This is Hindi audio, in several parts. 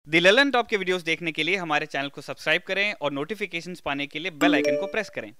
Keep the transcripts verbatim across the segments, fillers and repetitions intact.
दी ललन टॉप के वीडियोस देखने के लिए हमारे चैनल को सब्सक्राइब करें और नोटिफिकेशंस पाने के लिए बेल आइकन को प्रेस करें।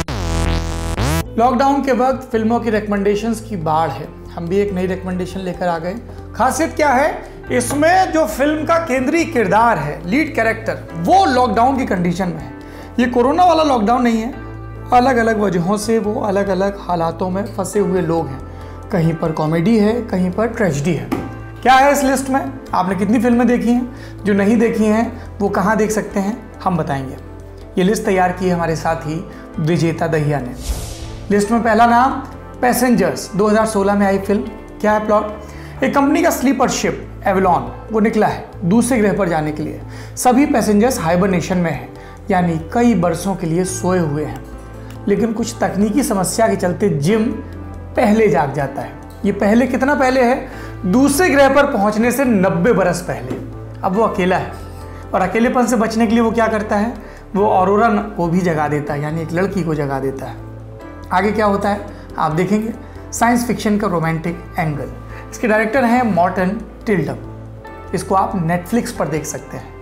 लॉकडाउन के वक्त फिल्मों की रिकमेंडेशंस की बाढ़ है। हम भी एक नई रिकमेंडेशन लेकर आ गए। खासियत क्या है, इसमें जो फिल्म का केंद्रीय किरदार है, लीड कैरेक्टर, वो लॉकडाउन की कंडीशन में है। ये कोरोना वाला लॉकडाउन नहीं है, अलग अलग वजहों से वो अलग अलग हालातों में फंसे हुए लोग हैं। कहीं पर कॉमेडी है, कहीं पर ट्रेजेडी है। क्या है इस लिस्ट में? आपने कितनी फिल्में देखी हैं? जो नहीं देखी हैं वो कहाँ देख सकते हैं, हम बताएंगे। ये लिस्ट तैयार की है हमारे साथी विजेता दहिया ने। लिस्ट में पहला नाम पैसेंजर्स, दो हज़ार सोलह में आई फिल्म। क्या है प्लॉट? एक कंपनी का स्लीपर शिप एवलॉन वो निकला है दूसरे ग्रह पर जाने के लिए। सभी पैसेंजर्स हाइबरनेशन में हैं, यानी कई बरसों के लिए सोए हुए हैं। लेकिन कुछ तकनीकी समस्या के चलते जिम पहले जाग जाता है। ये पहले कितना पहले है? दूसरे ग्रह पर पहुंचने से नब्बे बरस पहले। अब वो अकेला है और अकेलेपन से बचने के लिए वो क्या करता है, वो ऑरोरा को भी जगा देता है, यानी एक लड़की को जगा देता है। आगे क्या होता है आप देखेंगे। साइंस फिक्शन का रोमांटिक एंगल। इसके डायरेक्टर हैं मॉर्टन टिल्डम। इसको आप नेटफ्लिक्स पर देख सकते हैं।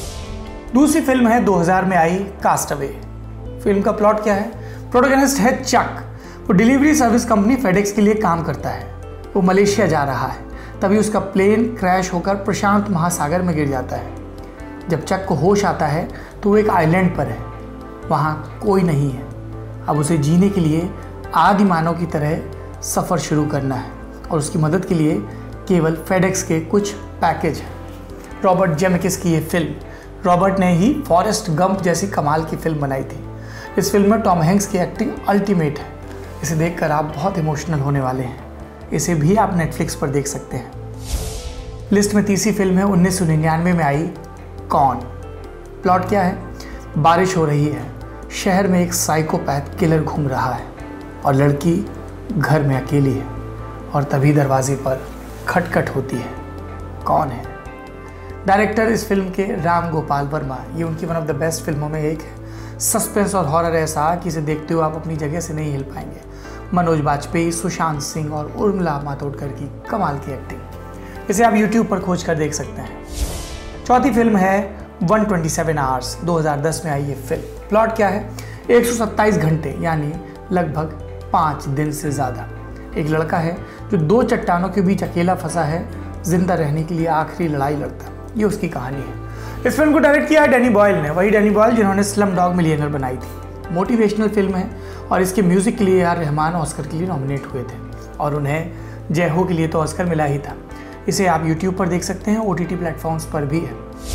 दूसरी फिल्म है दो हज़ार में आई कास्टअवे। फिल्म का प्लॉट क्या है? प्रोटोगनिस्ट है चक। वो डिलीवरी सर्विस कंपनी फेडेक्स के लिए काम करता है। वो मलेशिया जा रहा है, तभी उसका प्लेन क्रैश होकर प्रशांत महासागर में गिर जाता है। जब चक को होश आता है तो वो एक आइलैंड पर है, वहाँ कोई नहीं है। अब उसे जीने के लिए आदि मानव की तरह सफ़र शुरू करना है और उसकी मदद के लिए केवल फेडेक्स के कुछ पैकेज हैं। रॉबर्ट जेमेकिस की ये फिल्म। रॉबर्ट ने ही फॉरेस्ट गंप जैसी कमाल की फिल्म बनाई थी। इस फिल्म में टॉम हैंक्स की एक्टिंग अल्टीमेट है। इसे देखकर आप बहुत इमोशनल होने वाले हैं। इसे भी आप नेटफ्लिक्स पर देख सकते हैं। लिस्ट में तीसरी फिल्म है उन्नीस सौ निन्यानवे में आई कौन। प्लॉट क्या है? बारिश हो रही है, शहर में एक साइकोपैथ किलर घूम रहा है और लड़की घर में अकेली है और तभी दरवाजे पर खटखट होती है। कौन है? डायरेक्टर इस फिल्म के राम गोपाल वर्मा। ये उनकी वन ऑफ द बेस्ट फिल्मों में एक है। सस्पेंस और हॉरर ऐसा कि इसे देखते हुए आप अपनी जगह से नहीं हिल पाएंगे। मनोज बाजपेयी, सुशांत सिंह और उर्मिला मातोडकर की कमाल की एक्टिंग। इसे आप यूट्यूब पर खोज कर देख सकते हैं। चौथी फिल्म है एक सौ सत्ताईस आवर्स, दो हज़ार दस में आई ये फिल्म। प्लॉट क्या है? एक सौ सत्ताईस घंटे यानी लगभग पाँच दिन से ज़्यादा। एक लड़का है जो दो चट्टानों के बीच अकेला फंसा है, जिंदा रहने के लिए आखिरी लड़ाई लड़ता है। ये उसकी कहानी है। इस फिल्म को डायरेक्ट किया है डैनी बॉयल ने, वही डैनी बॉयल जिन्होंने स्लम डॉग मिलियनेयर बनाई थी। मोटिवेशनल फिल्म है और इसके म्यूज़िक के लिए यार रहमान ऑस्कर के लिए नॉमिनेट हुए थे और उन्हें जय हो के लिए तो ऑस्कर मिला ही था। इसे आप यूट्यूब पर देख सकते हैं, ओ टी टी प्लेटफॉर्म्स पर भी है।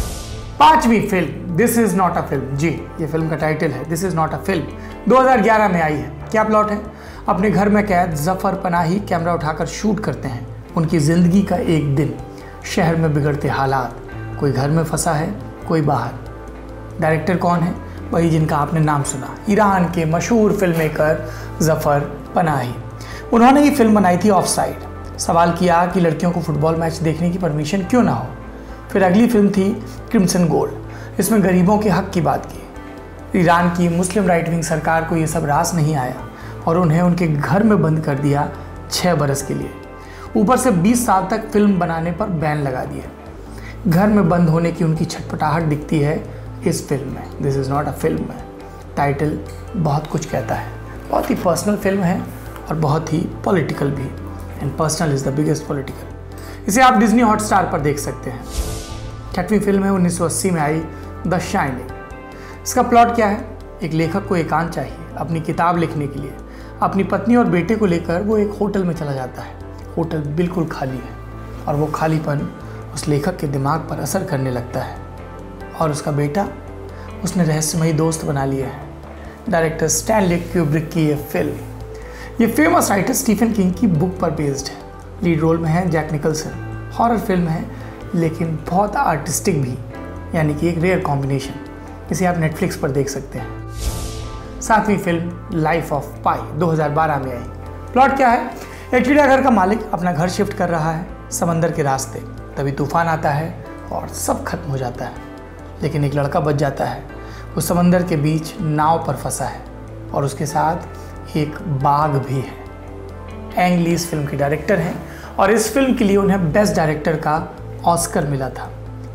पांचवी फिल्म this is not a film. जी, ये फिल्म का टाइटल है this is not a film. दो हज़ार ग्यारह में आई है। क्या प्लॉट है? अपने घर में कैद जफर पनाही कैमरा उठाकर शूट करते हैं उनकी ज़िंदगी का एक दिन। शहर में बिगड़ते हालात, कोई घर में फंसा है, कोई बाहर। डायरेक्टर कौन है? वही जिनका आपने नाम सुना, ईरान के मशहूर फिल्म मेकर जफर पनाही। उन्होंने ये फिल्म बनाई थी ऑफ साइड। सवाल किया कि लड़कियों को फुटबॉल मैच देखने की परमिशन क्यों ना हो। फिर अगली फिल्म थी क्रिम्सन गोल्ड। इसमें गरीबों के हक की बात की। ईरान की मुस्लिम राइट विंग सरकार को ये सब रास नहीं आया और उन्हें उनके घर में बंद कर दिया छः बरस के लिए। ऊपर से बीस साल तक फिल्म बनाने पर बैन लगा दिया। घर में बंद होने की उनकी छटपटाहट दिखती है इस फिल्म में। This is not a film है। टाइटल बहुत कुछ कहता है। बहुत ही पर्सनल फिल्म है और बहुत ही पॉलिटिकल भी। And personal is the biggest political. इसे आप डिज्नी हॉटस्टार पर देख सकते हैं। छठवीं फिल्म है उन्नीस सौ अस्सी में आई द शाइनिंग। इसका प्लॉट क्या है? एक लेखक को एकांत चाहिए अपनी किताब लिखने के लिए। अपनी पत्नी और बेटे को लेकर वो एक होटल में चला जाता है। होटल बिल्कुल खाली है और वो खालीपन उस लेखक के दिमाग पर असर करने लगता है और उसका बेटा, उसने रहस्यमयी दोस्त बना लिया है। डायरेक्टर स्टैनली क्यूब्रिक की ये फिल्म, ये फेमस राइटर स्टीफन किंग की बुक पर बेस्ड है। लीड रोल में है जैक निकलसन। हॉरर फिल्म है लेकिन बहुत आर्टिस्टिक भी, यानी कि एक रेयर कॉम्बिनेशन। इसे आप नेटफ्लिक्स पर देख सकते हैं। सातवीं फिल्म लाइफ ऑफ पाई, दो हज़ार बारह में आई। प्लॉट क्या है? एक चिड़ियाघर का मालिक अपना घर शिफ्ट कर रहा है समंदर के रास्ते। तभी तूफान आता है और सब खत्म हो जाता है, लेकिन एक लड़का बच जाता है। वो समंदर के बीच नाव पर फंसा है और उसके साथ एक बाघ भी है। एंग ली इस फिल्म के डायरेक्टर हैं और इस फिल्म के लिए उन्हें बेस्ट डायरेक्टर का ऑस्कर मिला था।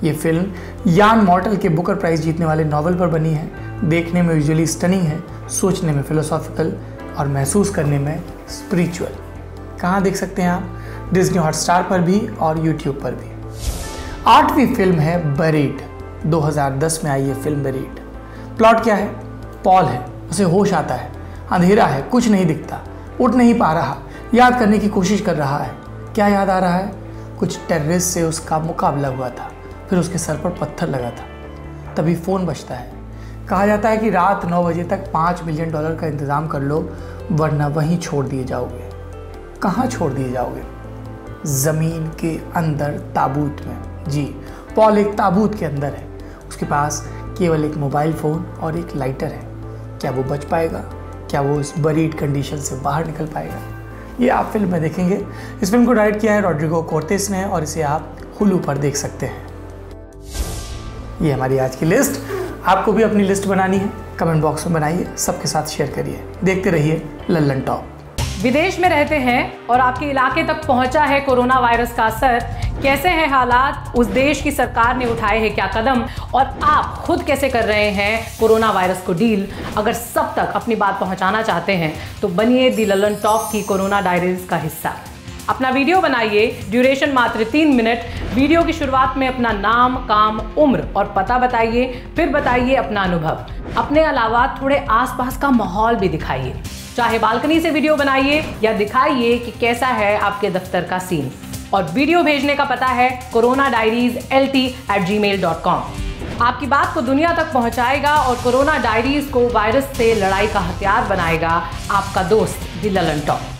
ये फिल्म यान मॉर्टल के बुकर प्राइज जीतने वाले नॉवल पर बनी है। देखने में विजुअली स्टनिंग है, सोचने में फिलोसॉफिकल और महसूस करने में स्पिरिचुअल। कहाँ देख सकते हैं आप? डिज्नी हॉटस्टार पर भी और यूट्यूब पर भी। आठवीं फिल्म है बेरीड। दो हज़ार दस में आई ये फिल्म बेरीड। प्लॉट क्या है? पॉल है, उसे होश आता है, अंधेरा है, कुछ नहीं दिखता, उठ नहीं पा रहा, याद करने की कोशिश कर रहा है। क्या याद आ रहा है? कुछ टेररिस्ट से उसका मुकाबला हुआ था, फिर उसके सर पर पत्थर लगा था। तभी फ़ोन बजता है। कहा जाता है कि रात नौ बजे तक पाँच मिलियन डॉलर का इंतज़ाम कर लो, वरना वहीं छोड़ दिए जाओगे। कहाँ छोड़ दिए जाओगे? ज़मीन के अंदर ताबूत में। जी, पॉल एक ताबूत के अंदर है। उसके पास केवल एक मोबाइल फ़ोन और एक लाइटर है। क्या वो बच पाएगा? क्या वो इस बरीड कंडीशन से बाहर निकल पाएगा? ये आप फिल्म में देखेंगे। इस फिल्म को डायरेक्ट किया है रॉड्रिगो कोर्टेस ने और इसे आप हुलू पर देख सकते हैं। ये हमारी आज की लिस्ट। आपको भी अपनी लिस्ट बनानी है, कमेंट बॉक्स में बनाइए, सबके साथ शेयर करिए। देखते रहिए लल्लन टॉप। विदेश में रहते हैं और आपके इलाके तक पहुंचा है कोरोना वायरस का असर। कैसे हैं हालात, उस देश की सरकार ने उठाए हैं क्या कदम, और आप खुद कैसे कर रहे हैं कोरोना वायरस को डील? अगर सब तक अपनी बात पहुंचाना चाहते हैं तो बनिए दी लल्लन टॉप की कोरोना डायरीज का हिस्सा। अपना वीडियो बनाइए, ड्यूरेशन मात्र तीन मिनट। वीडियो की शुरुआत में अपना नाम, काम, उम्र और पता बताइए, फिर बताइए अपना अनुभव। अपने अलावा थोड़े आसपास का माहौल भी दिखाइए। चाहे बालकनी से वीडियो बनाइए या दिखाइए कि कैसा है आपके दफ्तर का सीन। और वीडियो भेजने का पता है corona diaries L T at gmail dot com. आपकी बात को दुनिया तक पहुंचाएगा और कोरोना डायरीज को वायरस से लड़ाई का हथियार बनाएगा आपका दोस्त दी लल्लन टॉप।